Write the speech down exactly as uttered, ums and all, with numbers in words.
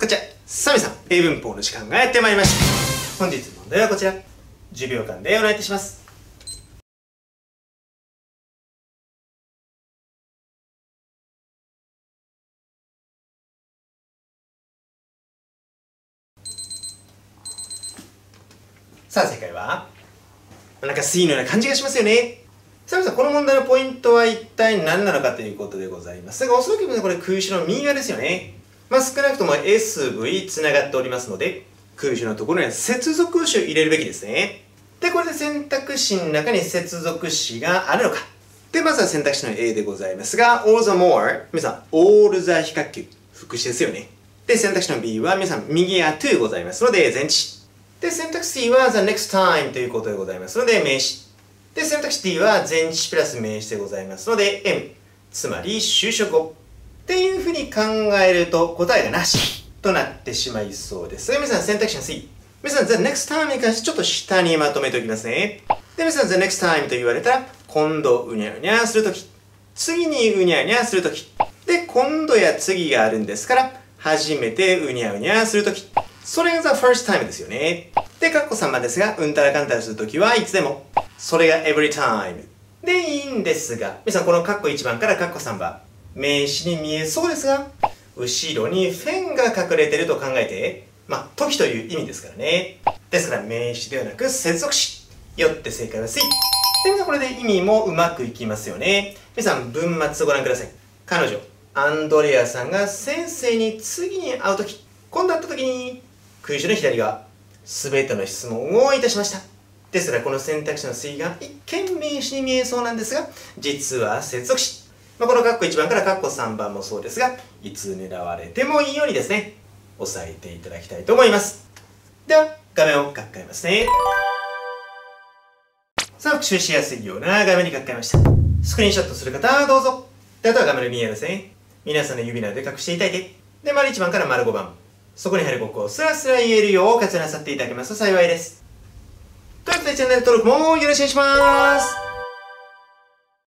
こんにちは。さあ皆さん、英文法の時間がやってまいりました。本日の問題はこちら。じゅうびょうかんでお願いいたします。さあ正解はなんか C のような感じがしますよね。さあ皆さん、この問題のポイントは一体何なのかということでございますが、おそらくこれ空詞の右側ですよね。まあ少なくとも エスブイ つながっておりますので、空詞のところには接続詞を入れるべきですね。で、これで選択肢の中に接続詞があるのか。で、まずは選択肢の A でございますが、all the more、皆さん、all the 比較級、副詞ですよね。で、選択肢の B は皆さん、右や to ございますので、前置。で、選択肢 C は the next time ということでございますので、名詞。で、選択肢 D は前置プラス名詞でございますので、M、つまり就職後。っていうふうに考えると答えがなしとなってしまいそうです。皆さん、選択肢の C。皆さん、the next time に関してちょっと下にまとめておきますね。で、皆さん、the next time と言われたら、今度うにゃうにゃするとき。次にうにゃうにゃするとき。で、今度や次があるんですから、初めてうにゃうにゃするとき。それが the first time ですよね。で、カッコさんばんですが、うんたらかんたらするときはいつでも。それが every time。で、いいんですが、皆さん、このカッコいちばんからカッコさんばん。名詞に見えそうですが、後ろにフェンが隠れてると考えて、まあ、時という意味ですからね。ですから、名詞ではなく接続詞。よって正解は C。で、皆さんこれで意味もうまくいきますよね。皆さん、文末をご覧ください。彼女、アンドレアさんが先生に次に会うとき、今度会ったときに、空詞の左側、すべての質問をいたしました。ですから、この選択肢の C が一見名詞に見えそうなんですが、実は接続詞。まあ、このカッコいちばんからカッコさんばんもそうですが、いつ狙われてもいいようにですね、押さえていただきたいと思います。では、画面を書き換えますね。さあ、復習しやすいような画面に書き換えました。スクリーンショットする方はどうぞ。で、あとは画面の右側ですね。皆さんの指などで隠していただいて、で、丸いちばんから丸ごばん。そこに入る語句をスラスラ言えるよう活用なさっていただけますと幸いです。ということで、チャンネル登録もよろしくお願いします。